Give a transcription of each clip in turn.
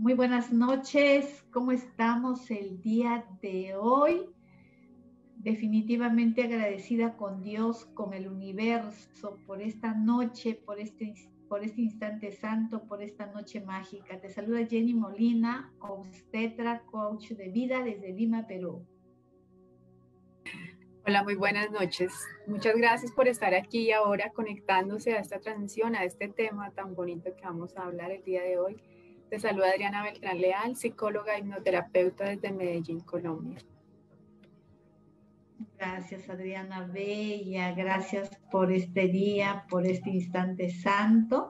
Muy buenas noches. ¿Cómo estamos el día de hoy? Definitivamente agradecida con Dios, con el universo, por esta noche, por este instante santo, por esta noche mágica. Te saluda Jenny Molina, obstetra, coach de vida desde Lima, Perú. Hola, muy buenas noches. Muchas gracias por estar aquí y ahora conectándose a esta transmisión, a este tema tan bonito que vamos a hablar el día de hoy. Te saluda Adriana Beltrán Leal, psicóloga e hipnoterapeuta desde Medellín, Colombia. Gracias, Adriana Bella. Gracias por este día, por este instante santo.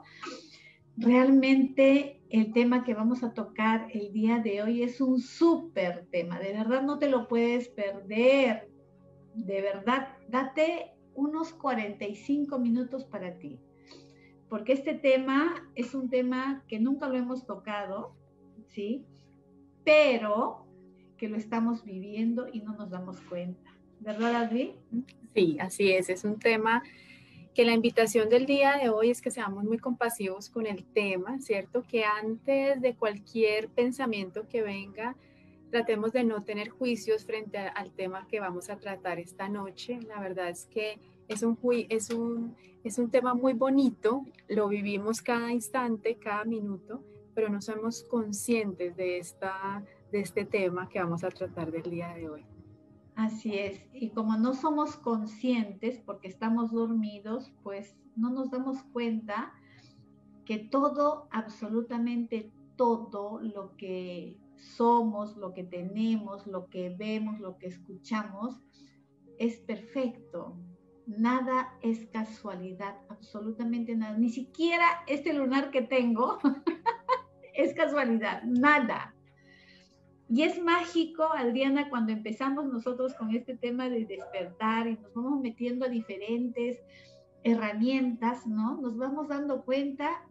Realmente el tema que vamos a tocar el día de hoy es un súper tema. De verdad no te lo puedes perder. De verdad, date unos 45 minutos para ti, porque este tema es un tema que nunca lo hemos tocado, ¿sí? Pero que lo estamos viviendo y no nos damos cuenta. ¿Verdad, Adri? Sí, así es un tema que la invitación del día de hoy es que seamos muy compasivos con el tema, ¿cierto? Que antes de cualquier pensamiento que venga, tratemos de no tener juicios frente al tema que vamos a tratar esta noche. La verdad es que es un tema muy bonito, lo vivimos cada instante, cada minuto, pero no somos conscientes de este tema que vamos a tratar del día de hoy. Así es. Y como no somos conscientes porque estamos dormidos, pues no nos damos cuenta que todo, absolutamente todo lo que somos, lo que tenemos, lo que vemos, lo que escuchamos, es perfecto. Nada es casualidad, absolutamente nada. Ni siquiera este lunar que tengo es casualidad, nada. Y es mágico, Adriana, cuando empezamos nosotros con este tema de despertar y nos vamos metiendo a diferentes herramientas, ¿no? Nos vamos dando cuenta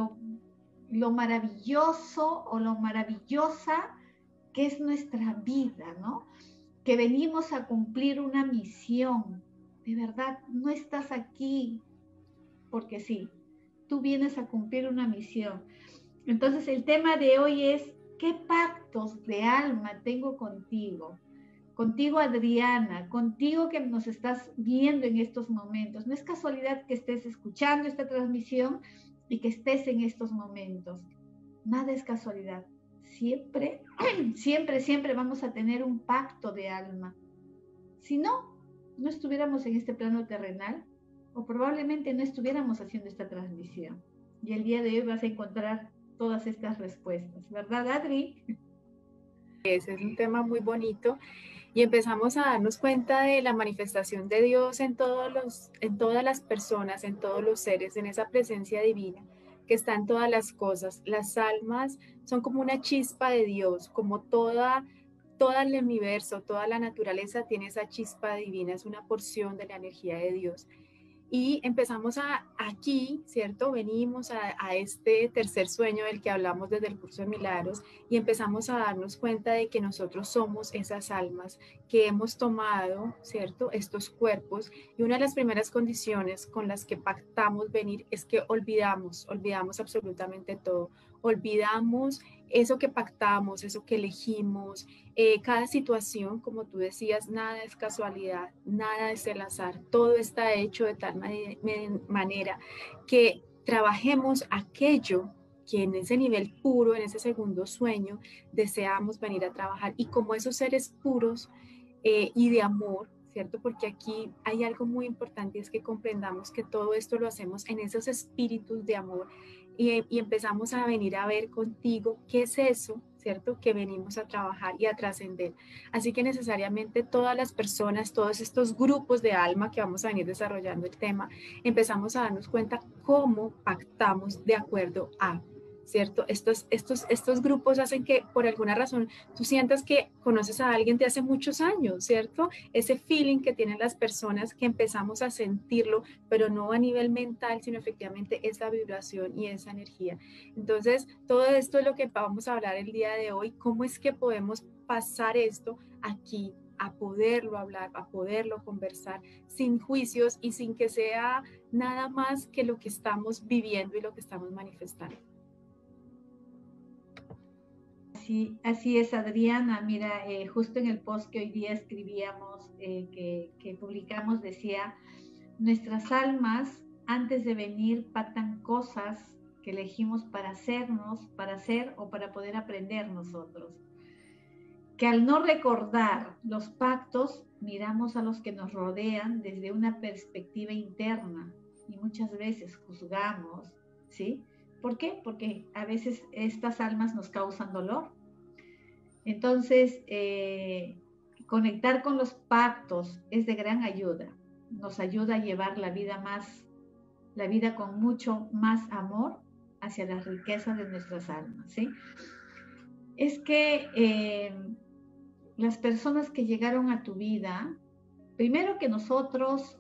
lo maravilloso o lo maravillosa que es nuestra vida, ¿no? Que venimos a cumplir una misión. De verdad, no estás aquí porque sí, tú vienes a cumplir una misión. Entonces, el tema de hoy es, ¿qué pactos de alma tengo contigo? Contigo, Adriana, contigo que nos estás viendo en estos momentos. No es casualidad que estés escuchando esta transmisión y que estés en estos momentos. Nada es casualidad. Siempre, siempre vamos a tener un pacto de alma. Si no, no estuviéramos en este plano terrenal o probablemente no estuviéramos haciendo esta transmisión. Y el día de hoy vas a encontrar todas estas respuestas, ¿verdad, Adri? Ese es un tema muy bonito y empezamos a darnos cuenta de la manifestación de Dios en todas las personas, en todos los seres, en esa presencia divina que está en todas las cosas. Las almas son como una chispa de Dios, como todo el universo, toda la naturaleza tiene esa chispa divina, es una porción de la energía de Dios. Y empezamos aquí, ¿cierto? Venimos a este tercer sueño del que hablamos desde el curso de Milagros y empezamos a darnos cuenta de que nosotros somos esas almas que hemos tomado, ¿cierto? Estos cuerpos. Y una de las primeras condiciones con las que pactamos venir es que olvidamos absolutamente todo. Olvidamos eso que pactamos, eso que elegimos, cada situación, como tú decías, nada es casualidad, nada es el azar, todo está hecho de tal manera que trabajemos aquello que en ese nivel puro, en ese segundo sueño, deseamos venir a trabajar. Y como esos seres puros y de amor, ¿cierto? Porque aquí hay algo muy importante, es que comprendamos que todo esto lo hacemos en esos espíritus de amor y empezamos a venir a ver contigo qué es eso, ¿cierto? Que venimos a trabajar y a trascender. Así que necesariamente todas las personas, todos estos grupos de alma que vamos a venir desarrollando el tema, empezamos a darnos cuenta cómo pactamos de acuerdo a, ¿cierto? Estos grupos hacen que por alguna razón tú sientas que conoces a alguien de hace muchos años, ¿cierto? Ese feeling que tienen las personas que empezamos a sentirlo, pero no a nivel mental, sino efectivamente esa vibración y esa energía. Entonces, todo esto es lo que vamos a hablar el día de hoy, cómo es que podemos pasar esto aquí, a poderlo hablar, a poderlo conversar sin juicios y sin que sea nada más que lo que estamos viviendo y lo que estamos manifestando. Así es, Adriana. Mira, justo en el post que hoy día escribíamos, que publicamos, decía, nuestras almas antes de venir pactan cosas que elegimos para hacernos, para hacer o para poder aprender nosotros. Que al no recordar los pactos, miramos a los que nos rodean desde una perspectiva interna y muchas veces juzgamos, ¿sí? ¿Por qué? Porque a veces estas almas nos causan dolor. Entonces, conectar con los pactos es de gran ayuda. Nos ayuda a llevar la vida con mucho más amor hacia las riquezas de nuestras almas, ¿sí? Es que las personas que llegaron a tu vida, primero que nosotros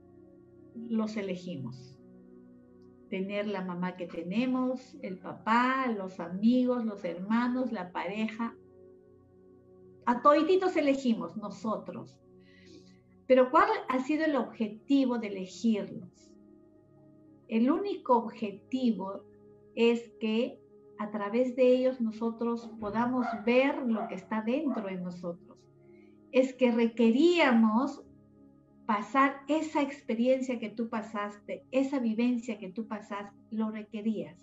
los elegimos. Tener la mamá que tenemos, el papá, los amigos, los hermanos, la pareja. A todititos elegimos nosotros. Pero ¿cuál ha sido el objetivo de elegirlos? El único objetivo es que a través de ellos nosotros podamos ver lo que está dentro de nosotros. Es que requeríamos pasar esa experiencia que tú pasaste, esa vivencia que tú pasaste, lo requerías.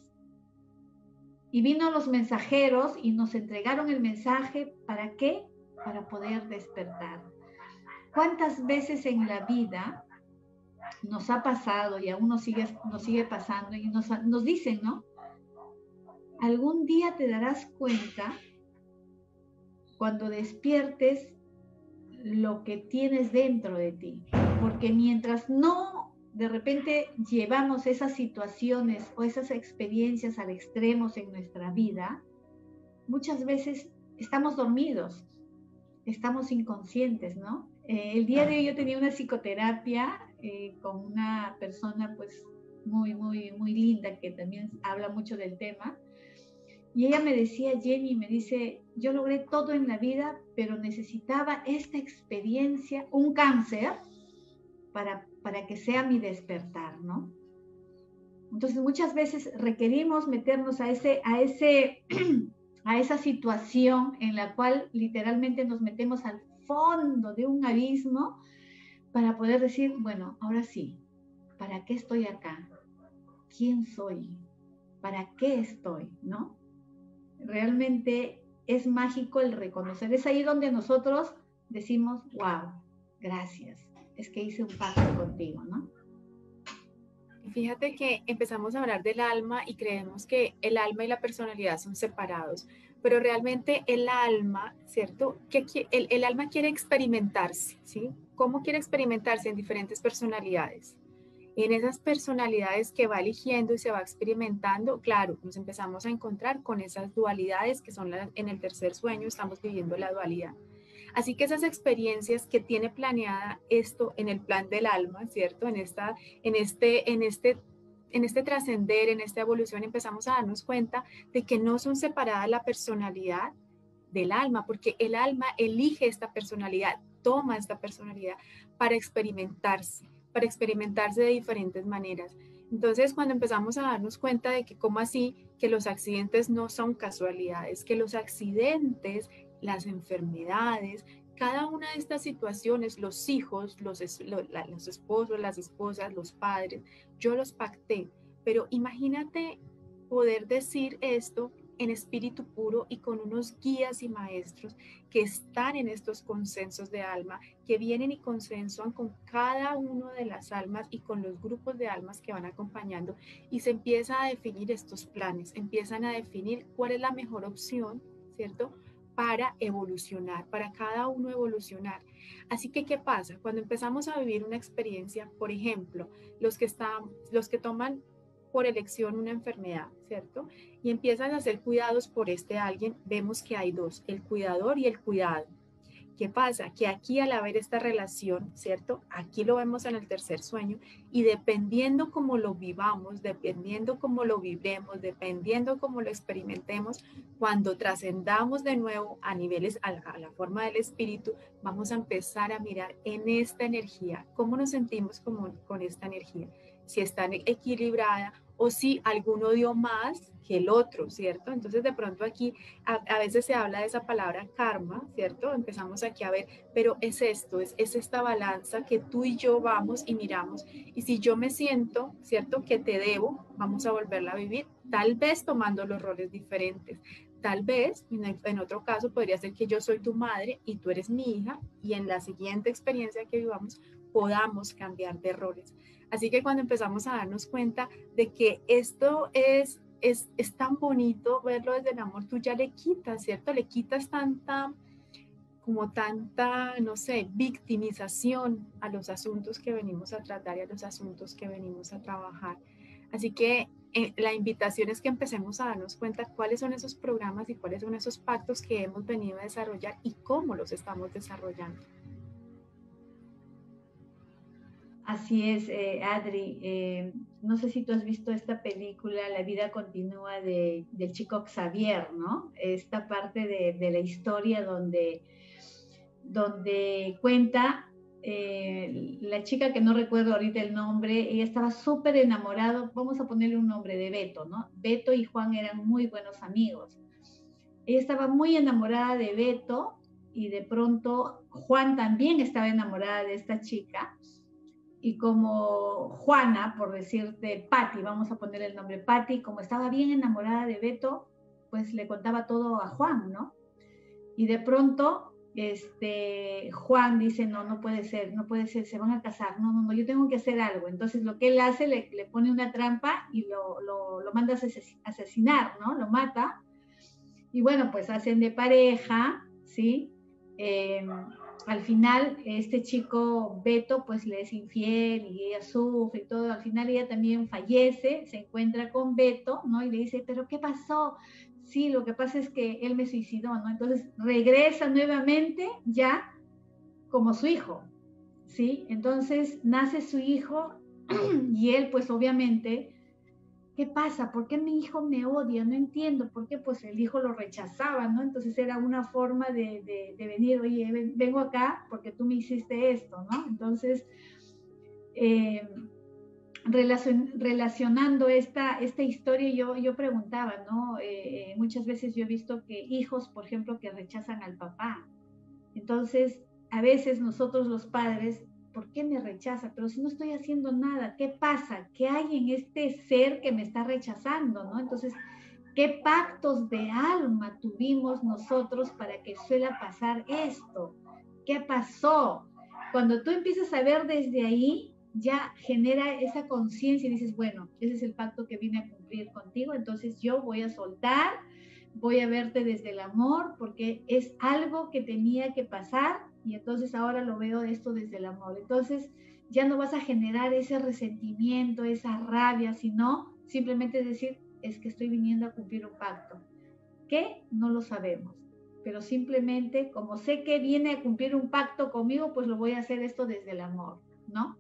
Y vino los mensajeros y nos entregaron el mensaje, ¿para qué? Para poder despertar. ¿Cuántas veces en la vida nos ha pasado y aún nos sigue pasando y nos dicen, ¿no? Algún día te darás cuenta cuando despiertes lo que tienes dentro de ti, porque mientras no de repente llevamos esas situaciones o esas experiencias al extremo en nuestra vida, muchas veces estamos dormidos, estamos inconscientes, ¿no? El día de hoy yo tenía una psicoterapia con una persona pues muy linda que también habla mucho del tema. Y ella me decía, Jenny, me dice, yo logré todo en la vida, pero necesitaba esta experiencia, un cáncer, para que sea mi despertar, ¿no? Entonces muchas veces requerimos meternos a esa situación en la cual literalmente nos metemos al fondo de un abismo para poder decir, bueno, ahora sí, ¿para qué estoy acá? ¿Quién soy? ¿Para qué estoy? ¿No? Realmente es mágico el reconocer. Es ahí donde nosotros decimos, wow, gracias. Es que hice un pacto contigo, ¿no? Fíjate que empezamos a hablar del alma y creemos que el alma y la personalidad son separados, pero realmente el alma, ¿cierto? El alma quiere experimentarse, ¿sí? ¿Cómo quiere experimentarse? En diferentes personalidades. En esas personalidades que va eligiendo y se va experimentando, claro, nos empezamos a encontrar con esas dualidades que son en el tercer sueño, estamos viviendo la dualidad. Así que esas experiencias que tiene planeada esto en el plan del alma, ¿cierto? En este trascender, en esta evolución, empezamos a darnos cuenta de que no son separadas la personalidad del alma, porque el alma elige esta personalidad, toma esta personalidad para experimentarse de diferentes maneras. Entonces, cuando empezamos a darnos cuenta de que cómo así, que los accidentes no son casualidades, que los accidentes, las enfermedades, cada una de estas situaciones, los hijos, los esposos, las esposas, los padres, yo los pacté. Pero imagínate poder decir esto en espíritu puro y con unos guías y maestros que están en estos consensos de alma, que vienen y consensuan con cada uno de las almas y con los grupos de almas que van acompañando, y se empieza a definir estos planes, empiezan a definir cuál es la mejor opción, ¿cierto?, para evolucionar, para cada uno evolucionar. Así que, ¿qué pasa? Cuando empezamos a vivir una experiencia, por ejemplo, los que toman por elección una enfermedad, ¿cierto? Y empiezan a hacer cuidados por alguien, vemos que hay dos, el cuidador y el cuidado. ¿Qué pasa? Que aquí, al haber esta relación, ¿cierto? Aquí lo vemos en el tercer sueño, y dependiendo cómo lo vivamos, dependiendo cómo lo vibremos, dependiendo cómo lo experimentemos, cuando trascendamos de nuevo a niveles, a la forma del espíritu, vamos a empezar a mirar en esta energía, cómo nos sentimos con esta energía, si está equilibrada o si alguno dio más que el otro, ¿cierto? Entonces de pronto aquí a veces se habla de esa palabra karma, ¿cierto? Empezamos aquí a ver, pero es esto, es esta balanza que tú y yo vamos y miramos. Y si yo me siento, ¿cierto? Que te debo, vamos a volverla a vivir, tal vez tomando los roles diferentes. Tal vez, en otro caso, podría ser que yo soy tu madre y tú eres mi hija, y en la siguiente experiencia que vivamos podamos cambiar de roles. Así que cuando empezamos a darnos cuenta de que esto es tan bonito verlo desde el amor, tú ya le quitas, ¿cierto? Le quitas tanta, no sé, victimización a los asuntos que venimos a tratar y a los asuntos que venimos a trabajar. Así que la invitación es que empecemos a darnos cuenta cuáles son esos programas y cuáles son esos pactos que hemos venido a desarrollar y cómo los estamos desarrollando. Así es, Adri. No sé si tú has visto esta película, La vida continúa del chico Xavier, ¿no? Esta parte de la historia donde cuenta la chica que no recuerdo ahorita el nombre, ella estaba súper enamorada, vamos a ponerle un nombre de Beto, ¿no? Beto y Juan eran muy buenos amigos. Ella estaba muy enamorada de Beto y de pronto Juan también estaba enamorada de esta chica. Y como Juana, por decirte, Patti, vamos a poner el nombre Patti, como estaba bien enamorada de Beto, pues le contaba todo a Juan, ¿no? Y de pronto, Juan dice, no puede ser, se van a casar, no, yo tengo que hacer algo. Entonces lo que él hace, le pone una trampa y lo manda a asesinar, ¿no? Lo mata. Y bueno, pues hacen de pareja, ¿sí? Al final este chico Beto pues le es infiel y ella sufre y todo, al final ella también fallece, se encuentra con Beto, ¿no? Y le dice, pero ¿qué pasó? Sí, lo que pasa es que él me suicidó, ¿no? Entonces regresa nuevamente ya como su hijo, ¿sí? Entonces nace su hijo y él pues obviamente, ¿qué pasa? ¿Por qué mi hijo me odia? No entiendo. ¿Por qué? Pues el hijo lo rechazaba, ¿no? Entonces era una forma de venir, oye, vengo acá porque tú me hiciste esto, ¿no? Entonces, relacionando esta historia, yo preguntaba, ¿no? Muchas veces yo he visto que hijos, por ejemplo, que rechazan al papá. Entonces, a veces nosotros los padres, ¿por qué me rechaza? Pero si no estoy haciendo nada, ¿qué pasa? ¿Qué hay en este ser que me está rechazando, no? Entonces, ¿qué pactos de alma tuvimos nosotros para que suele pasar esto? ¿Qué pasó? Cuando tú empiezas a ver desde ahí, ya genera esa conciencia y dices, bueno, ese es el pacto que vine a cumplir contigo, entonces yo voy a soltar, voy a verte desde el amor, porque es algo que tenía que pasar y entonces ahora lo veo esto desde el amor. Entonces ya no vas a generar ese resentimiento, esa rabia, sino simplemente decir, es que estoy viniendo a cumplir un pacto. ¿Qué? No lo sabemos. Pero simplemente, como sé que viene a cumplir un pacto conmigo, pues lo voy a hacer esto desde el amor, ¿no?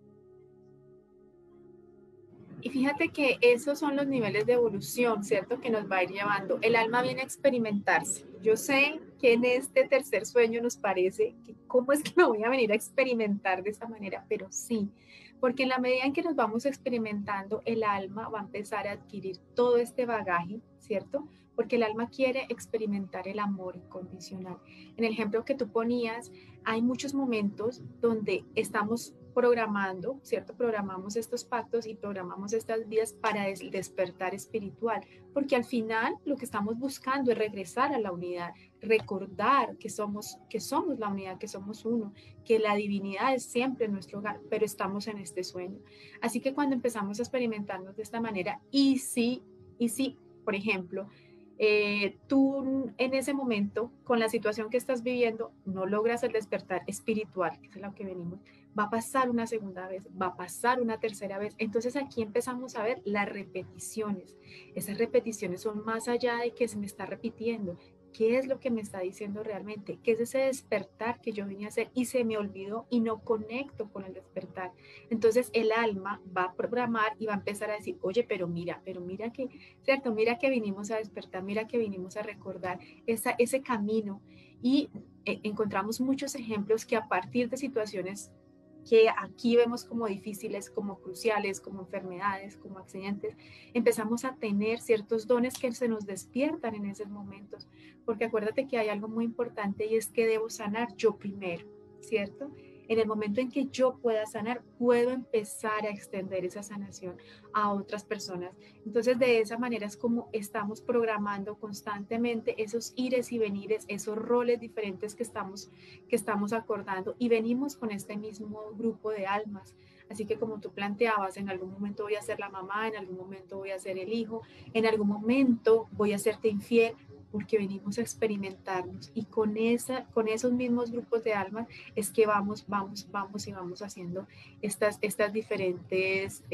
Y fíjate que esos son los niveles de evolución, ¿cierto? Que nos va a ir llevando. El alma viene a experimentarse. Yo sé que en este tercer sueño nos parece que cómo es que me voy a venir a experimentar de esa manera, pero sí, porque en la medida en que nos vamos experimentando, el alma va a empezar a adquirir todo este bagaje, ¿cierto? Porque el alma quiere experimentar el amor incondicional. En el ejemplo que tú ponías, hay muchos momentos donde estamos programando, ¿cierto? Programamos estos pactos y programamos estas vidas para el despertar espiritual, porque al final lo que estamos buscando es regresar a la unidad, recordar que somos la unidad, que somos uno, que la divinidad es siempre nuestro hogar, pero estamos en este sueño. Así que cuando empezamos a experimentarnos de esta manera, y si, por ejemplo, tú en ese momento, con la situación que estás viviendo, no logras el despertar espiritual, que es lo que venimos, va a pasar una segunda vez, va a pasar una tercera vez. Entonces aquí empezamos a ver las repeticiones. Esas repeticiones son más allá de que se me está repitiendo. ¿Qué es lo que me está diciendo realmente? ¿Qué es ese despertar que yo vine a hacer y se me olvidó y no conecto con el despertar? Entonces el alma va a programar y va a empezar a decir, oye, pero mira que, ¿cierto? Mira que vinimos a despertar, mira que vinimos a recordar ese camino. Y encontramos muchos ejemplos que a partir de situaciones que aquí vemos como difíciles, como cruciales, como enfermedades, como accidentes, empezamos a tener ciertos dones que se nos despiertan en esos momentos, porque acuérdate que hay algo muy importante y es que debo sanar yo primero, ¿cierto? En el momento en que yo pueda sanar, puedo empezar a extender esa sanación a otras personas. Entonces, de esa manera es como estamos programando constantemente esos ires y venires, esos roles diferentes que estamos acordando y venimos con este mismo grupo de almas. Así que como tú planteabas, en algún momento voy a ser la mamá, en algún momento voy a ser el hijo, en algún momento voy a serte infiel, porque venimos a experimentarnos y con esos mismos grupos de almas es que vamos y vamos haciendo estas diferentes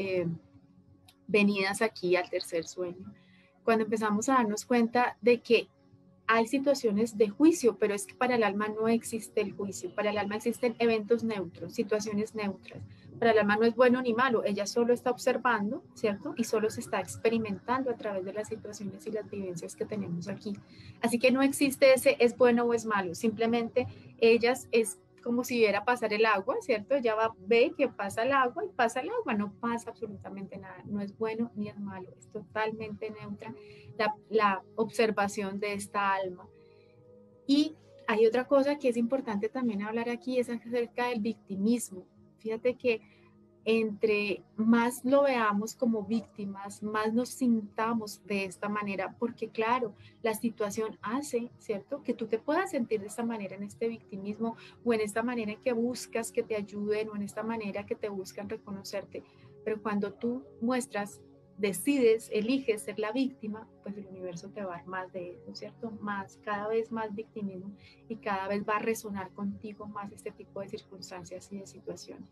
venidas aquí al tercer sueño. Cuando empezamos a darnos cuenta de que hay situaciones de juicio, pero es que para el alma no existe el juicio, para el alma existen eventos neutros, situaciones neutras. Para el alma no es bueno ni malo, ella solo está observando, ¿cierto? Y solo se está experimentando a través de las situaciones y las vivencias que tenemos aquí. Así que no existe ese es bueno o es malo, simplemente ellas es como si viera pasar el agua, ¿cierto? Ella ve que pasa el agua y pasa el agua, no pasa absolutamente nada, no es bueno ni es malo, es totalmente neutra la observación de esta alma. Y hay otra cosa que es importante también hablar aquí, es acerca del victimismo. Fíjate que entre más lo veamos como víctimas, más nos sintamos de esta manera, porque claro, la situación hace, ¿cierto? Que tú te puedas sentir de esta manera en este victimismo o en esta manera en que buscas que te ayuden o en esta manera que te buscan reconocerte. Pero cuando tú muestras, decides, eliges ser la víctima, pues el universo te va a dar más de eso, ¿cierto? Más, cada vez más victimismo y cada vez va a resonar contigo más este tipo de circunstancias y de situaciones.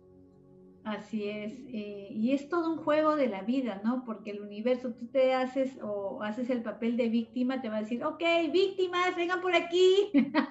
Así es, y es todo un juego de la vida, ¿no? Porque el universo, tú te haces o haces el papel de víctima, te va a decir, ok, víctimas, vengan por aquí,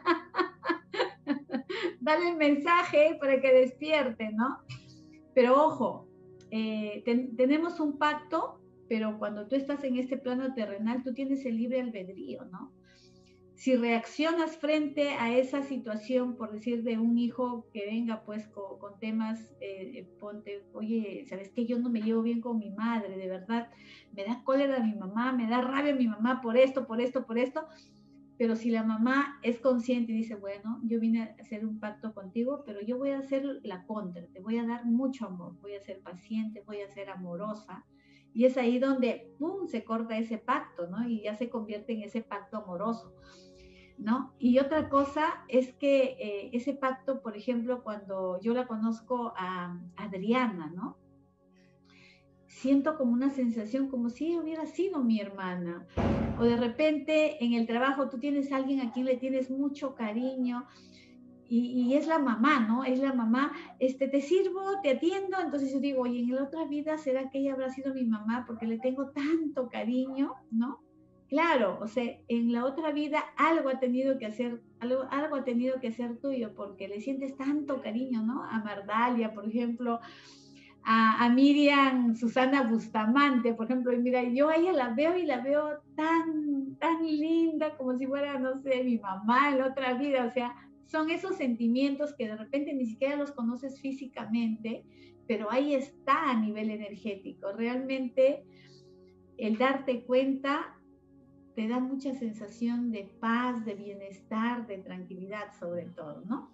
dale el mensaje para que despierten, ¿no? Pero ojo, tenemos un pacto, pero cuando tú estás en este plano terrenal, tú tienes el libre albedrío, ¿no? Si reaccionas frente a esa situación, por decir, de un hijo que venga pues con temas, ponte, oye, ¿sabes qué? Yo no me llevo bien con mi madre, de verdad, me da cólera mi mamá, me da rabia mi mamá por esto, por esto, por esto, pero si la mamá es consciente y dice, bueno, yo vine a hacer un pacto contigo, pero yo voy a hacer la contra, te voy a dar mucho amor, voy a ser paciente, voy a ser amorosa, y es ahí donde, ¡pum!, se corta ese pacto, ¿no? Y ya se convierte en ese pacto amoroso, ¿no? Y otra cosa es que ese pacto, por ejemplo, cuando yo la conozco a Adriana, ¿no? Siento como una sensación como si hubiera sido mi hermana. O de repente en el trabajo tú tienes a alguien a quien le tienes mucho cariño y es la mamá, ¿no? Es la mamá, te sirvo, te atiendo, entonces yo digo, oye, en la otra vida será que ella habrá sido mi mamá porque le tengo tanto cariño, ¿no? Claro, o sea, en la otra vida algo ha tenido que hacer, algo ha tenido que ser tuyo porque le sientes tanto cariño, ¿no? A Mardalia, por ejemplo, a Miriam Susana Bustamante, por ejemplo, y mira, yo a ella la veo y la veo tan linda como si fuera, no sé, mi mamá en la otra vida, o sea, son esos sentimientos que de repente ni siquiera los conoces físicamente, pero ahí está a nivel energético. Realmente el darte cuenta te da mucha sensación de paz, de bienestar, de tranquilidad sobre todo, ¿no?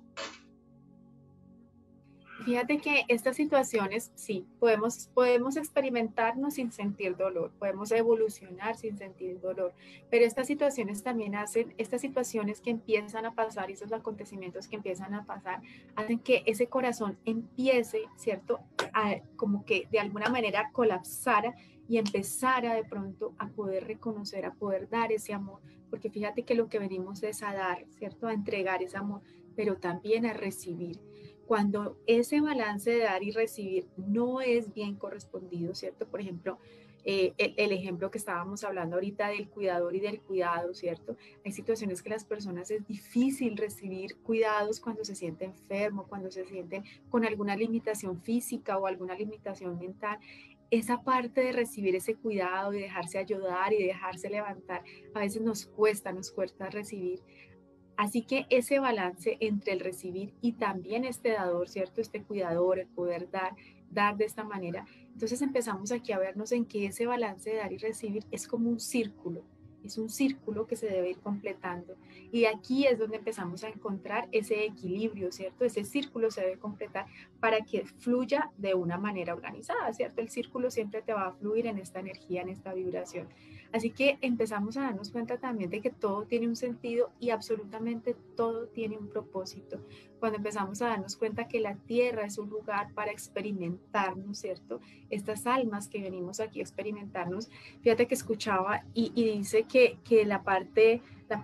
Fíjate que estas situaciones, sí, podemos experimentarnos sin sentir dolor, podemos evolucionar sin sentir dolor, pero estas situaciones también hacen, estas situaciones que empiezan a pasar y esos acontecimientos que empiezan a pasar, hacen que ese corazón empiece, ¿cierto? Como que de alguna manera colapsara y empezara de pronto a poder reconocer, a poder dar ese amor, porque fíjate que lo que venimos es a dar, ¿cierto? A entregar ese amor, pero también a recibir. Cuando ese balance de dar y recibir no es bien correspondido, ¿cierto? Por ejemplo, el ejemplo que estábamos hablando ahorita del cuidador y del cuidado, ¿cierto? Hay situaciones que las personas es difícil recibir cuidados cuando se sienten enfermo, cuando se sienten con alguna limitación física o alguna limitación mental. Esa parte de recibir ese cuidado y dejarse ayudar y dejarse levantar, a veces nos cuesta recibir. Así que ese balance entre el recibir y también este dador, ¿cierto? Este cuidador, el poder dar de esta manera. Entonces empezamos aquí a vernos en que ese balance de dar y recibir es como un círculo. Es un círculo que se debe ir completando. Y aquí es donde empezamos a encontrar ese equilibrio, ¿cierto? Ese círculo se debe completar para que fluya de una manera organizada, ¿cierto? El círculo siempre te va a fluir en esta energía, en esta vibración. Así que empezamos a darnos cuenta también de que todo tiene un sentido y absolutamente todo tiene un propósito. Cuando empezamos a darnos cuenta que la tierra es un lugar para experimentarnos, ¿cierto? Estas almas que venimos aquí a experimentarnos, fíjate que escuchaba y dice que la parte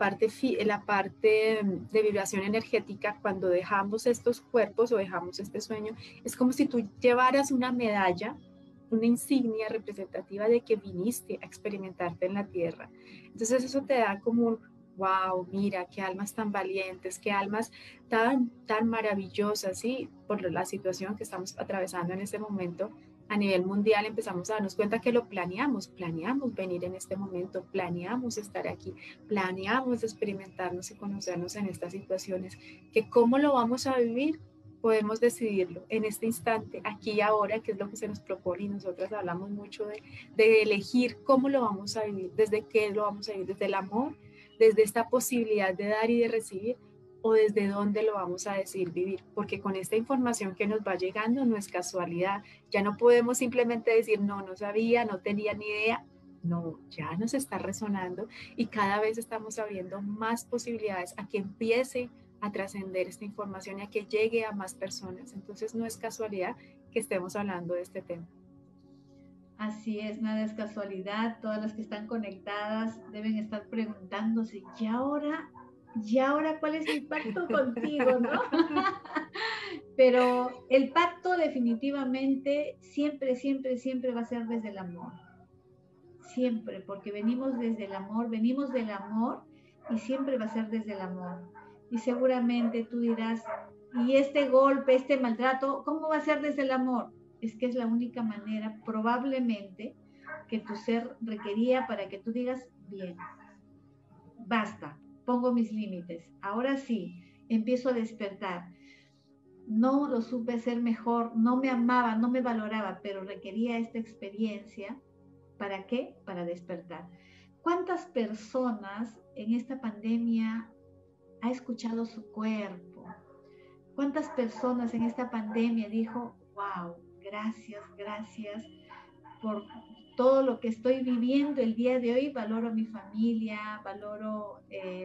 de vibración energética, cuando dejamos estos cuerpos o dejamos este sueño, es como si tú llevaras una medalla, una insignia representativa de que viniste a experimentarte en la tierra. Entonces eso te da como un wow, mira, qué almas tan valientes, qué almas tan maravillosas, ¿sí? Por la situación que estamos atravesando en este momento. A nivel mundial empezamos a darnos cuenta que lo planeamos venir en este momento, planeamos estar aquí, planeamos experimentarnos y conocernos en estas situaciones, que cómo lo vamos a vivir, podemos decidirlo en este instante, aquí y ahora, que es lo que se nos propone, y nosotras hablamos mucho de elegir cómo lo vamos a vivir, desde qué lo vamos a vivir, desde el amor, desde esta posibilidad de dar y de recibir, o desde dónde lo vamos a decidir vivir, porque con esta información que nos va llegando no es casualidad, ya no podemos simplemente decir no sabía, no tenía ni idea, no, ya nos está resonando y cada vez estamos abriendo más posibilidades a que empiece a trascender esta información y a que llegue a más personas. Entonces no es casualidad que estemos hablando de este tema. Así es, nada es casualidad. Todas las que están conectadas deben estar preguntándose, ¿y ahora cuál es mi pacto contigo, no? Pero el pacto definitivamente siempre va a ser desde el amor. Siempre, porque venimos desde el amor, venimos del amor y siempre va a ser desde el amor. Y seguramente tú dirás, ¿y este golpe, este maltrato, cómo va a ser desde el amor? Es que es la única manera, probablemente, que tu ser requería para que tú digas, bien, basta, pongo mis límites, ahora sí, empiezo a despertar. No lo supe hacer mejor, no me amaba, no me valoraba, pero requería esta experiencia. ¿Para qué? Para despertar. ¿Cuántas personas en esta pandemia ha escuchado su cuerpo? ¿Cuántas personas en esta pandemia dijo, wow, gracias por todo lo que estoy viviendo el día de hoy? Valoro a mi familia, valoro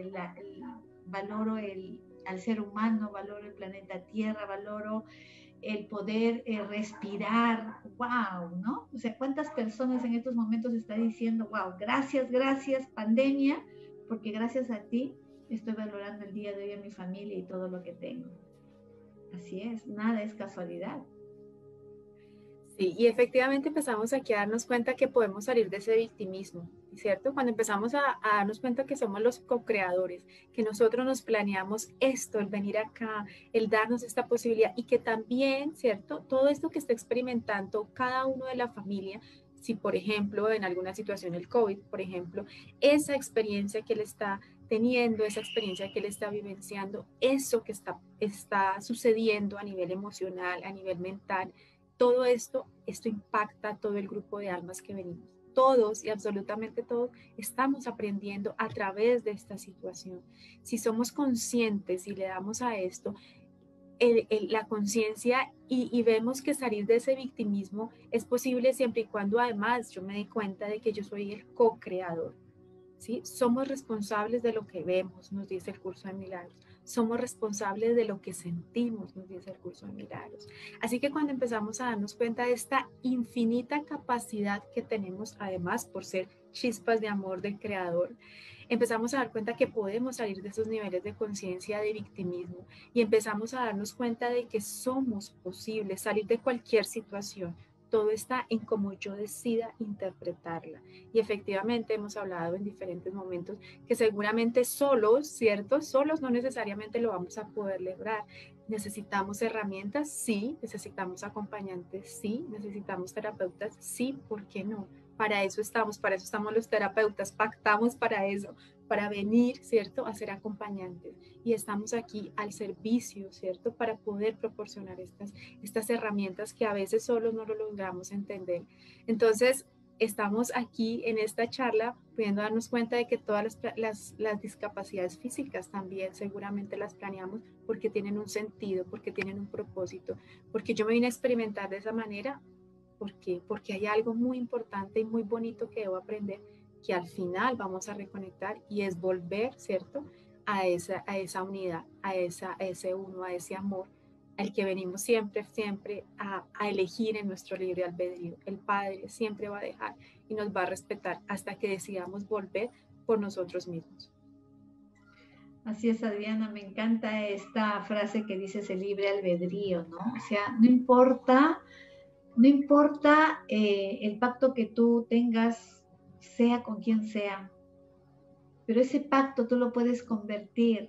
al ser humano, valoro el planeta Tierra, valoro el poder respirar, wow, ¿no? O sea, ¿cuántas personas en estos momentos están diciendo, wow, gracias pandemia, porque gracias a ti estoy valorando el día de hoy a mi familia y todo lo que tengo? Así es, nada es casualidad. Sí, y efectivamente empezamos aquí a darnos cuenta que podemos salir de ese victimismo, ¿cierto? Cuando empezamos a darnos cuenta que somos los co-creadores, que nosotros nos planeamos esto, el venir acá, el darnos esta posibilidad y que también, ¿cierto? Todo esto que está experimentando cada uno de la familia, si por ejemplo en alguna situación el COVID, por ejemplo, esa experiencia que él está teniendo, esa experiencia que él está vivenciando, eso que está sucediendo a nivel emocional, a nivel mental, todo esto impacta a todo el grupo de almas que venimos. Todos y absolutamente todos estamos aprendiendo a través de esta situación. Si somos conscientes y le damos a esto la conciencia y vemos que salir de ese victimismo es posible siempre y cuando además yo me dé cuenta de que yo soy el co-creador. ¿Sí? Somos responsables de lo que vemos, nos dice el curso de milagros. Somos responsables de lo que sentimos, nos dice el curso de milagros. Así que cuando empezamos a darnos cuenta de esta infinita capacidad que tenemos, además por ser chispas de amor del creador, empezamos a dar cuenta que podemos salir de esos niveles de conciencia de victimismo y empezamos a darnos cuenta de que somos posibles salir de cualquier situación. Todo está en cómo yo decida interpretarla. Y efectivamente hemos hablado en diferentes momentos que seguramente solos, ¿cierto? Solos no necesariamente lo vamos a poder lograr. ¿Necesitamos herramientas? Sí. ¿Necesitamos acompañantes? Sí. ¿Necesitamos terapeutas? Sí. ¿Por qué no? Para eso estamos los terapeutas, pactamos para eso, para venir, ¿cierto?, a ser acompañantes. Y estamos aquí al servicio, ¿cierto?, para poder proporcionar estas herramientas que a veces solo no lo logramos entender. Entonces, estamos aquí en esta charla pudiendo darnos cuenta de que todas las discapacidades físicas también seguramente las planeamos porque tienen un sentido, porque tienen un propósito, porque yo me vine a experimentar de esa manera. ¿Por qué? Porque hay algo muy importante y muy bonito que debo aprender, que al final vamos a reconectar y es volver, ¿cierto?, a esa unidad, a ese uno, a ese amor, al que venimos siempre a elegir en nuestro libre albedrío. El Padre siempre va a dejar y nos va a respetar hasta que decidamos volver por nosotros mismos. Así es, Adriana, me encanta esta frase que dices, el libre albedrío, ¿no? O sea, no importa el pacto que tú tengas, sea con quien sea, pero ese pacto tú lo puedes convertir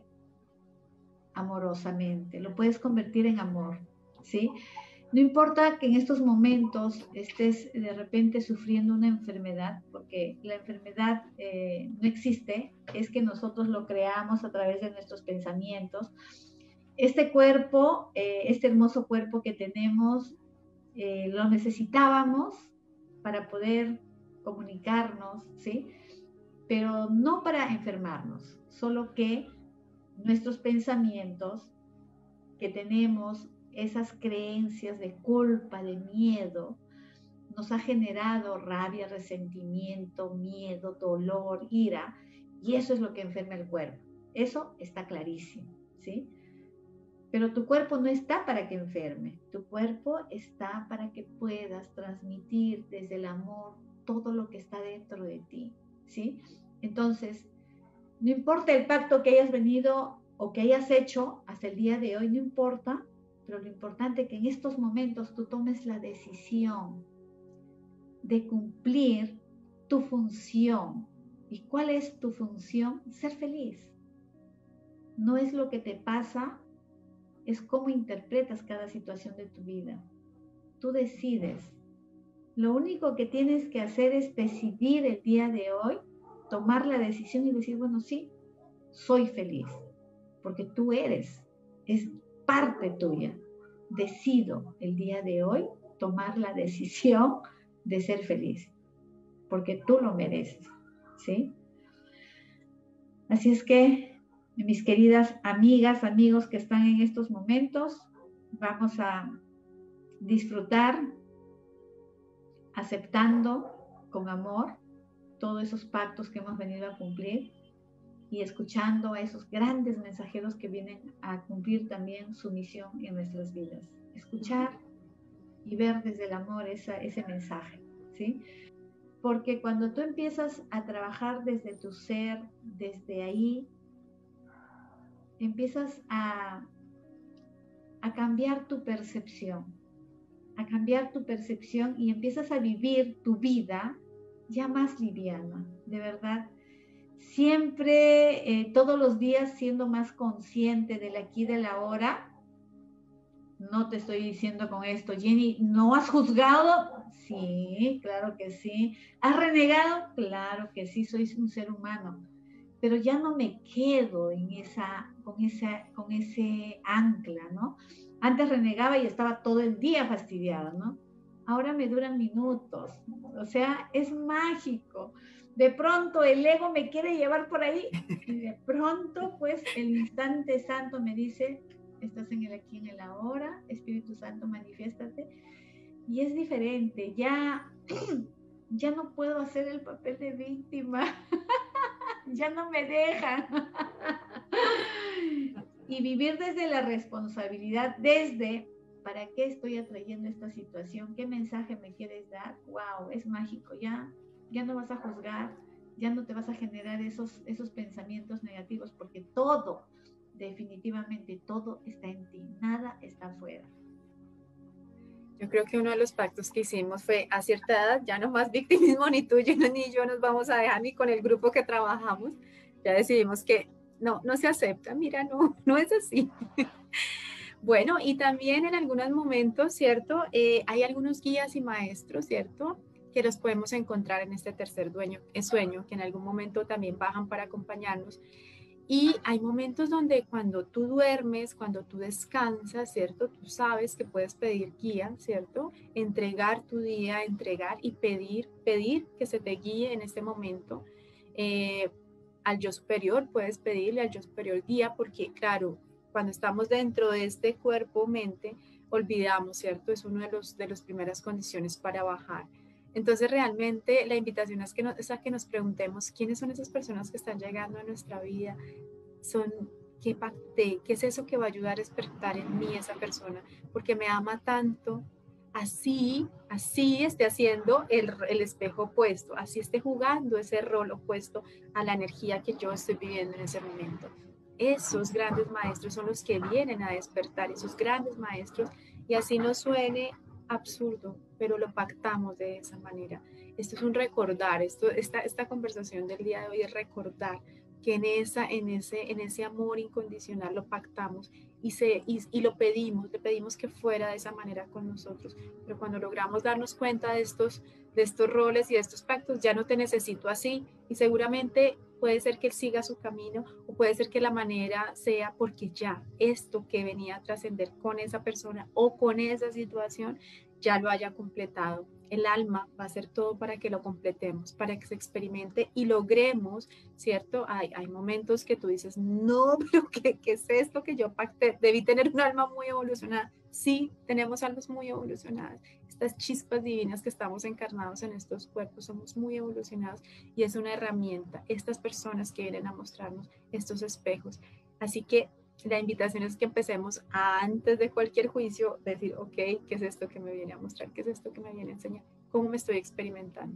amorosamente, lo puedes convertir en amor, ¿sí? No importa que en estos momentos estés de repente sufriendo una enfermedad, porque la enfermedad no existe, es que nosotros lo creamos a través de nuestros pensamientos. Este cuerpo, este hermoso cuerpo que tenemos, lo necesitábamos para poder comunicarnos, ¿sí? Pero no para enfermarnos, solo que nuestros pensamientos que tenemos, esas creencias de culpa, de miedo, nos ha generado rabia, resentimiento, miedo, dolor, ira, y eso es lo que enferma el cuerpo. Eso está clarísimo, ¿sí? Pero tu cuerpo no está para que enferme, tu cuerpo está para que puedas transmitir desde el amor todo lo que está dentro de ti, ¿sí? Entonces, no importa el pacto que hayas venido o que hayas hecho hasta el día de hoy, no importa, pero lo importante es que en estos momentos tú tomes la decisión de cumplir tu función. ¿Y cuál es tu función? Ser feliz. No es lo que te pasa, es cómo interpretas cada situación de tu vida. Tú decides. Lo único que tienes que hacer es decidir el día de hoy, tomar la decisión y decir, bueno, sí, soy feliz, porque tú eres, es parte tuya. Decido el día de hoy tomar la decisión de ser feliz, porque tú lo mereces, ¿sí? Así es que, mis queridas amigas, amigos que están en estos momentos, vamos a disfrutar aceptando con amor todos esos pactos que hemos venido a cumplir y escuchando a esos grandes mensajeros que vienen a cumplir también su misión en nuestras vidas. Escuchar y ver desde el amor ese mensaje, ¿sí? Porque cuando tú empiezas a trabajar desde tu ser, desde ahí, empiezas a cambiar tu percepción, y empiezas a vivir tu vida ya más liviana, de verdad. Siempre, todos los días siendo más consciente del aquí y del ahora. No te estoy diciendo con esto, Jenny, ¿no has juzgado? Sí, claro que sí. ¿Has renegado? Claro que sí, soy un ser humano. Pero ya no me quedo con ese ancla, ¿no? Antes renegaba y estaba todo el día fastidiada, ¿no? Ahora me duran minutos. O sea, es mágico. De pronto el ego me quiere llevar por ahí y de pronto, pues, el instante santo me dice, estás en el aquí, en el ahora, Espíritu Santo, manifiéstate. Y es diferente, ya no puedo hacer el papel de víctima, ya no me dejan. Y vivir desde la responsabilidad, ¿para qué estoy atrayendo esta situación? ¿Qué mensaje me quieres dar? ¡Wow! Es mágico, ya no vas a juzgar, ya no te vas a generar esos pensamientos negativos, porque todo, definitivamente todo está en ti, nada está afuera. Yo creo que uno de los pactos que hicimos fue a cierta edad, ya no más victimismo, ni tú ni yo nos vamos a dejar, ni con el grupo que trabajamos, ya decidimos que no se acepta, mira, no es así. Bueno, y también en algunos momentos, ¿cierto? Hay algunos guías y maestros, ¿cierto? que los podemos encontrar en este tercer sueño, que en algún momento también bajan para acompañarnos. Y hay momentos donde cuando tú duermes, cuando tú descansas, ¿cierto? Tú sabes que puedes pedir guía, ¿cierto? Entregar tu día, entregar y pedir que se te guíe en este momento. Al yo superior, puedes pedirle al yo superior guía, porque claro, cuando estamos dentro de este cuerpo-mente, olvidamos, ¿cierto? Es uno de las primeras condiciones para bajar. Entonces realmente la invitación es a que nos preguntemos quiénes son esas personas que están llegando a nuestra vida, son qué pacté, qué es eso que va a ayudar a despertar en mí esa persona, porque me ama tanto, así esté haciendo el espejo opuesto, así esté jugando ese rol opuesto a la energía que yo estoy viviendo en ese momento. Esos grandes maestros son los que vienen a despertar, esos grandes maestros, y así nos suene absurdo, pero lo pactamos de esa manera. Esto es un recordar, esta conversación del día de hoy es recordar que en ese amor incondicional lo pactamos y lo pedimos, le pedimos que fuera de esa manera con nosotros. Pero cuando logramos darnos cuenta de estos roles y de estos pactos, ya no te necesito así, y seguramente puede ser que él siga su camino, o puede ser que la manera sea porque ya esto que venía a trascender con esa persona o con esa situación ya lo haya completado. El alma va a hacer todo para que lo completemos, para que se experimente y logremos, ¿cierto? Hay momentos que tú dices, no, pero ¿qué es esto que yo pacté? Debí tener un alma muy evolucionada. Sí, tenemos almas muy evolucionadas. Estas chispas divinas que estamos encarnados en estos cuerpos, somos muy evolucionados, y es una herramienta, estas personas que vienen a mostrarnos estos espejos. Así que la invitación es que empecemos antes de cualquier juicio, decir, ok, ¿qué es esto que me viene a mostrar? ¿Qué es esto que me viene a enseñar? ¿Cómo me estoy experimentando?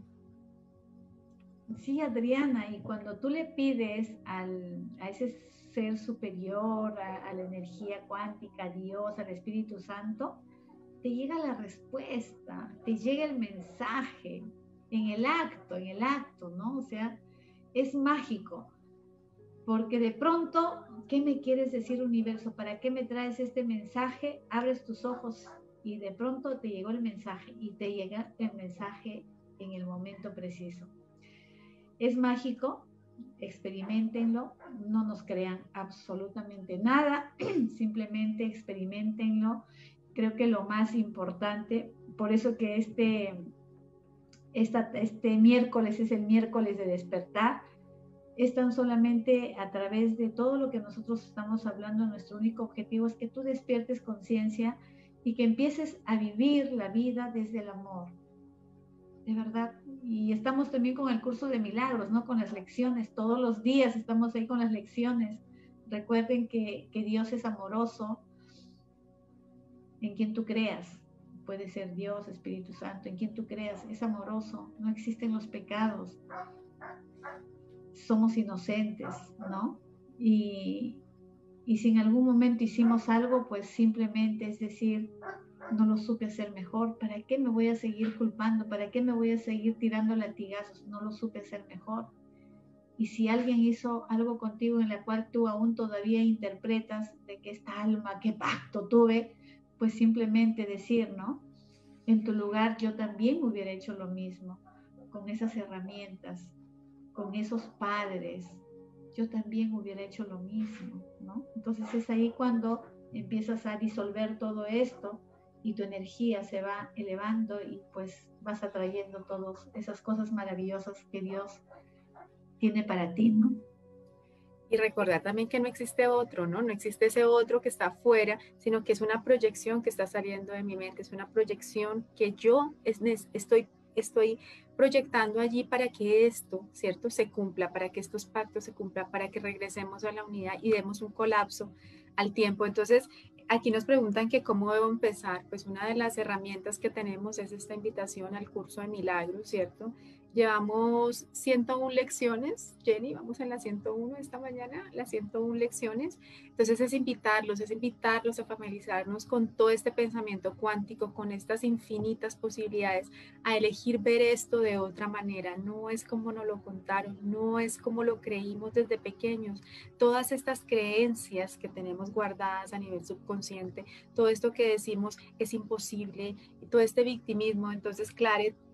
Sí, Adriana, y cuando tú le pides a ese ser superior, a la energía cuántica, a Dios, al Espíritu Santo, te llega la respuesta, te llega el mensaje en el acto, ¿no? O sea, es mágico, porque de pronto, ¿qué me quieres decir, universo? ¿Para qué me traes este mensaje? Abres tus ojos y de pronto te llegó el mensaje, y te llega el mensaje en el momento preciso. Es mágico, experimentenlo, no nos crean absolutamente nada, simplemente experimentenlo. Creo que lo más importante, por eso que este miércoles es el miércoles de despertar, es tan solamente a través de todo lo que nosotros estamos hablando. Nuestro único objetivo es que tú despiertes conciencia y que empieces a vivir la vida desde el amor, de verdad. Y estamos también con el curso de milagros, ¿no? Con las lecciones, todos los días estamos ahí con las lecciones. Recuerden que Dios es amoroso, en quien tú creas. Puede ser Dios, Espíritu Santo, en quien tú creas, es amoroso, no existen los pecados, somos inocentes, ¿no? Y si en algún momento hicimos algo, pues simplemente es decir, no lo supe hacer mejor, ¿para qué me voy a seguir culpando? ¿Para qué me voy a seguir tirando latigazos? No lo supe hacer mejor. Y si alguien hizo algo contigo en la cual tú aún todavía interpretas de que esta alma, qué pacto tuve, pues simplemente decir, ¿no? En tu lugar yo también hubiera hecho lo mismo, con esas herramientas, con esos padres, yo también hubiera hecho lo mismo, ¿no? Entonces es ahí cuando empiezas a disolver todo esto y tu energía se va elevando, y pues vas atrayendo todas esas cosas maravillosas que Dios tiene para ti, ¿no? Y recordar también que no existe otro, ¿no? No existe ese otro que está afuera, sino que es una proyección que está saliendo de mi mente, es una proyección que yo estoy proyectando allí para que esto, ¿cierto? Se cumpla, para que estos pactos se cumplan, para que regresemos a la unidad y demos un colapso al tiempo. Entonces, aquí nos preguntan que cómo debo empezar. Pues una de las herramientas que tenemos es esta invitación al curso de milagros, ¿cierto? Llevamos 101 lecciones, Jenny, vamos en la 101 esta mañana, las 101 lecciones. Entonces es invitarlos a familiarizarnos con todo este pensamiento cuántico, con estas infinitas posibilidades, a elegir ver esto de otra manera. No es como nos lo contaron, no es como lo creímos desde pequeños. Todas estas creencias que tenemos guardadas a nivel subconsciente, todo esto que decimos es imposible, todo este victimismo. Entonces, claro,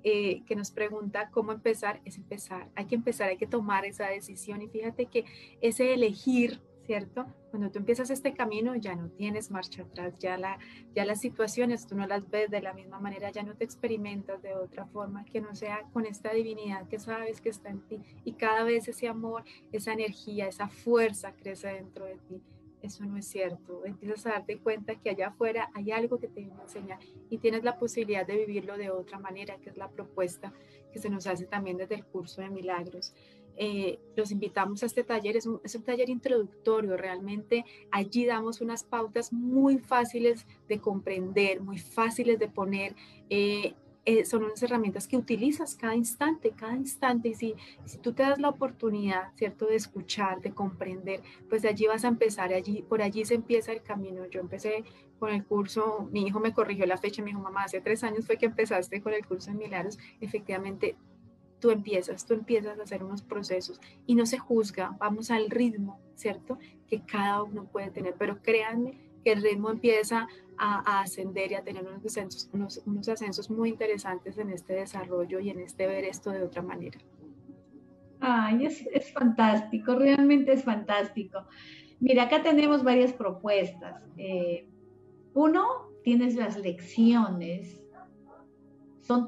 que nos pregunta cómo empezar, es empezar. Hay que empezar, hay que tomar esa decisión. Y fíjate que ese elegir, ¿cierto? Cuando tú empiezas este camino ya no tienes marcha atrás, ya las situaciones tú no las ves de la misma manera, ya no te experimentas de otra forma, que no sea con esta divinidad que sabes que está en ti. Y cada vez ese amor, esa energía, esa fuerza crece dentro de ti. Eso no es cierto. Empiezas a darte cuenta que allá afuera hay algo que te viene a enseñar y tienes la posibilidad de vivirlo de otra manera, que es la propuesta que se nos hace también desde el curso de milagros. Los invitamos a este taller, es un taller introductorio, realmente allí damos unas pautas muy fáciles de comprender, muy fáciles de poner, son unas herramientas que utilizas cada instante, y si tú te das la oportunidad, ¿cierto?, de escuchar, de comprender, pues de allí vas a empezar, por allí se empieza el camino. Yo empecé con el curso, mi hijo me corrigió la fecha, me dijo, mamá, hace 3 años fue que empezaste con el curso de milagros. Efectivamente, tú empiezas a hacer unos procesos y no se juzga, vamos al ritmo, ¿cierto?, que cada uno puede tener, pero créanme que el ritmo empieza a ascender y a tener unos ascensos muy interesantes en este desarrollo y en este ver esto de otra manera. Ay, es fantástico, realmente es fantástico. Mira, acá tenemos varias propuestas. Uno, tienes las lecciones. Son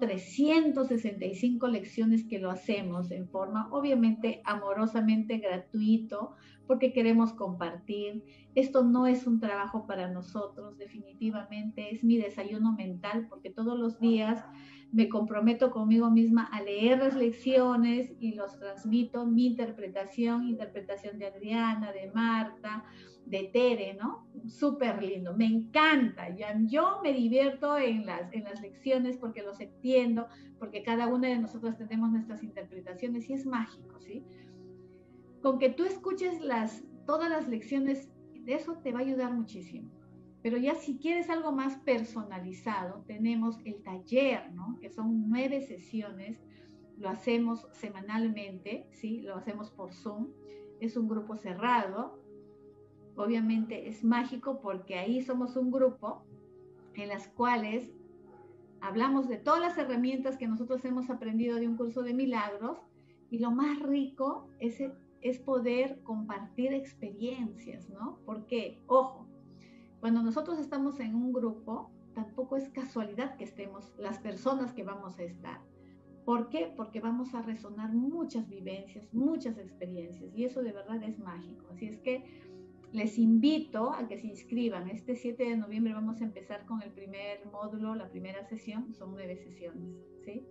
365 lecciones que lo hacemos en forma, obviamente, amorosamente gratuito, porque queremos compartir. Esto no es un trabajo para nosotros, definitivamente es mi desayuno mental, porque todos los días me comprometo conmigo misma a leer las lecciones y los transmito, mi interpretación de Adriana, de Marta, de Tere, ¿no? Súper lindo, me encanta. Yo me divierto en las lecciones porque los entiendo, porque cada una de nosotros tenemos nuestras interpretaciones y es mágico, ¿sí? Con que tú escuches todas las lecciones, de eso te va a ayudar muchísimo. Pero ya si quieres algo más personalizado, tenemos el taller, ¿no? Que son 9 sesiones, lo hacemos semanalmente, ¿sí? Lo hacemos por Zoom, es un grupo cerrado. Obviamente es mágico porque ahí somos un grupo en las cuales hablamos de todas las herramientas que nosotros hemos aprendido de un curso de milagros y lo más rico es poder compartir experiencias, ¿no? Porque, ojo, cuando nosotros estamos en un grupo, tampoco es casualidad que estemos las personas que vamos a estar. ¿Por qué? Porque vamos a resonar muchas vivencias, muchas experiencias y eso de verdad es mágico. Así es que les invito a que se inscriban. Este 7 de noviembre vamos a empezar con el primer módulo, la primera sesión, son 9 sesiones, ¿sí?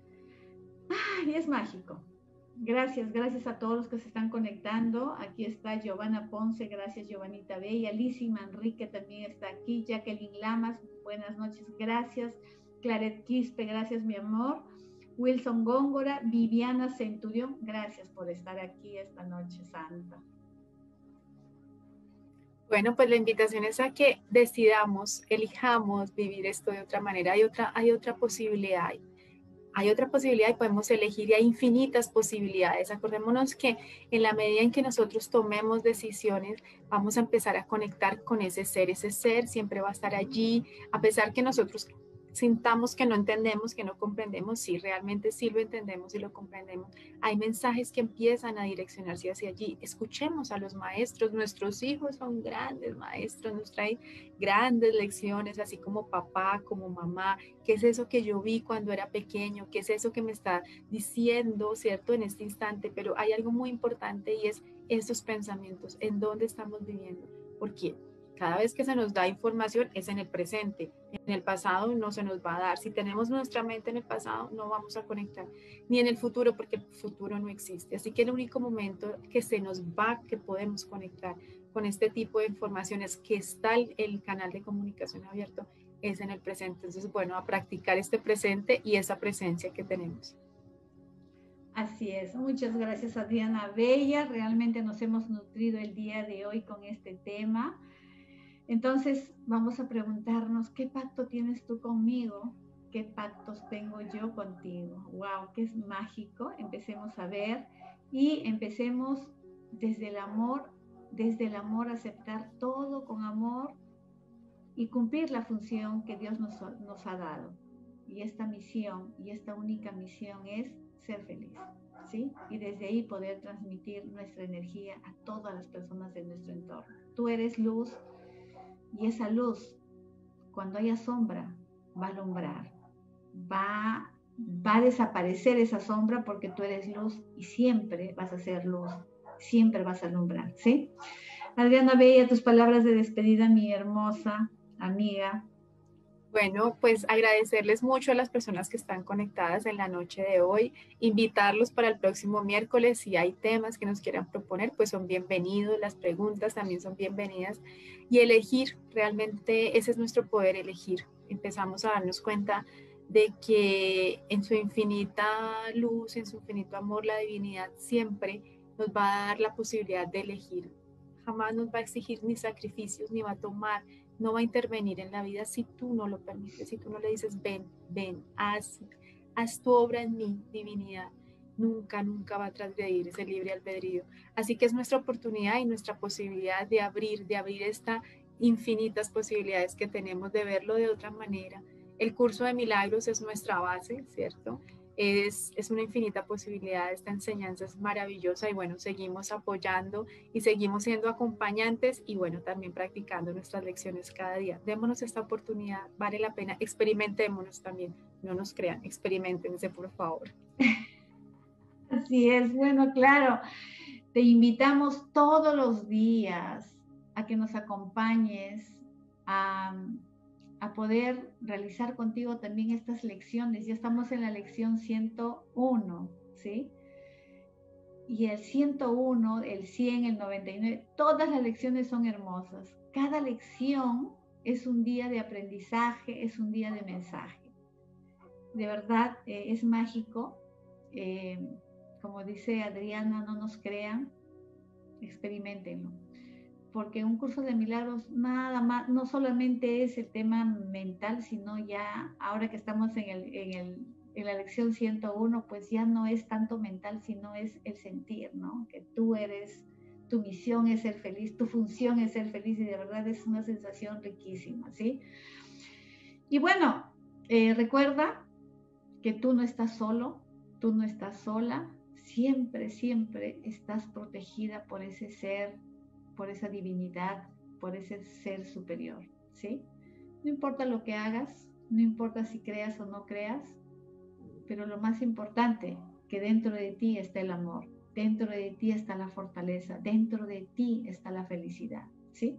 ¡Ay, es mágico! Gracias a todos los que se están conectando. Aquí está Giovanna Ponce, gracias Giovanita Bella. Lizzie Manrique también está aquí. Jacqueline Lamas, buenas noches, gracias. Claret Quispe, gracias mi amor. Wilson Góngora, Viviana Centurión, gracias por estar aquí esta noche santa. Bueno, pues la invitación es a que decidamos, elijamos vivir esto de otra manera. Hay otra posibilidad. Hay otra posibilidad y podemos elegir y hay infinitas posibilidades. Acordémonos que en la medida en que nosotros tomemos decisiones, vamos a empezar a conectar con ese ser. Ese ser siempre va a estar allí, a pesar que nosotros sintamos que no entendemos, que no comprendemos, sí, realmente sí lo entendemos y lo comprendemos. Hay mensajes que empiezan a direccionarse hacia allí. Escuchemos a los maestros, nuestros hijos son grandes maestros, nos traen grandes lecciones, así como papá, como mamá. ¿Qué es eso que yo vi cuando era pequeño? ¿Qué es eso que me está diciendo, cierto, en este instante? Pero hay algo muy importante y es esos pensamientos, ¿en dónde estamos viviendo? ¿Por qué? Cada vez que se nos da información es en el presente, en el pasado no se nos va a dar. Si tenemos nuestra mente en el pasado, no vamos a conectar, ni en el futuro, porque el futuro no existe. Así que el único momento que se nos va, que podemos conectar con este tipo de informaciones, que está el canal de comunicación abierto, es en el presente. Entonces, bueno, a practicar este presente y esa presencia que tenemos. Así es, muchas gracias Adriana Bella, realmente nos hemos nutrido el día de hoy con este tema. Entonces vamos a preguntarnos, ¿qué pacto tienes tú conmigo? ¿Qué pactos tengo yo contigo? ¡Wow! ¡Qué es mágico! Empecemos a ver y empecemos desde el amor a aceptar todo con amor y cumplir la función que Dios nos ha dado. y esta misión, y esta única misión es ser feliz, ¿sí? Y desde ahí poder transmitir nuestra energía a todas las personas de nuestro entorno. Tú eres luz y esa luz, cuando haya sombra, va a alumbrar, va a desaparecer esa sombra porque tú eres luz y siempre vas a ser luz, siempre vas a alumbrar, ¿sí? Adriana Bella, tus palabras de despedida, mi hermosa amiga. Bueno, pues agradecerles mucho a las personas que están conectadas en la noche de hoy, invitarlos para el próximo miércoles. Si hay temas que nos quieran proponer, pues son bienvenidos, las preguntas también son bienvenidas. Y elegir, realmente ese es nuestro poder, elegir. Empezamos a darnos cuenta de que en su infinita luz, en su infinito amor, la divinidad siempre nos va a dar la posibilidad de elegir. Jamás nos va a exigir ni sacrificios, ni va a tomar, no va a intervenir en la vida si tú no lo permites, si tú no le dices, ven, haz tu obra en mí, divinidad. Nunca, nunca va a transgredir ese libre albedrío. Así que es nuestra oportunidad y nuestra posibilidad de abrir estas infinitas posibilidades que tenemos de verlo de otra manera. El curso de milagros es nuestra base, ¿cierto? Es una infinita posibilidad, esta enseñanza es maravillosa y bueno, seguimos apoyando y seguimos siendo acompañantes y bueno, también practicando nuestras lecciones cada día. Démonos esta oportunidad, vale la pena, experimentémonos también, no nos crean, experimentense por favor. Así es, bueno, claro, te invitamos todos los días a que nos acompañes a poder realizar contigo también estas lecciones. Ya estamos en la lección 101, ¿sí? Y el 101, el 100, el 99, todas las lecciones son hermosas. Cada lección es un día de aprendizaje, es un día de mensaje. De verdad, es mágico. Como dice Adriana, no nos crean, experimentenlo. Porque un curso de milagros nada más, no solamente es el tema mental, sino ya ahora que estamos en la lección 101, pues ya no es tanto mental, sino es el sentir, ¿no? Que tú eres, tu misión es ser feliz, tu función es ser feliz y de verdad es una sensación riquísima, ¿sí? Y bueno, recuerda que tú no estás solo, tú no estás sola, siempre, siempre estás protegida por ese ser, por esa divinidad, por ese ser superior, ¿sí? No importa lo que hagas, no importa si creas o no creas, pero lo más importante, que dentro de ti está el amor, dentro de ti está la fortaleza, dentro de ti está la felicidad, ¿sí?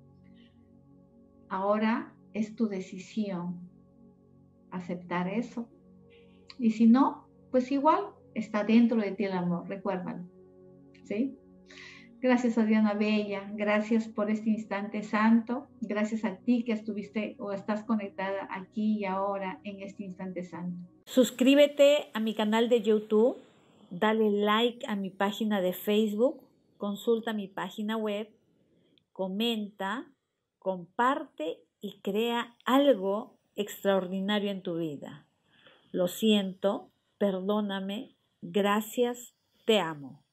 Ahora es tu decisión aceptar eso. Y si no, pues igual está dentro de ti el amor, recuérdalo, ¿sí? Gracias, Adriana Bella, gracias por este instante santo, gracias a ti que estuviste o estás conectada aquí y ahora en este instante santo. Suscríbete a mi canal de YouTube, dale like a mi página de Facebook, consulta mi página web, comenta, comparte y crea algo extraordinario en tu vida. Lo siento, perdóname, gracias, te amo.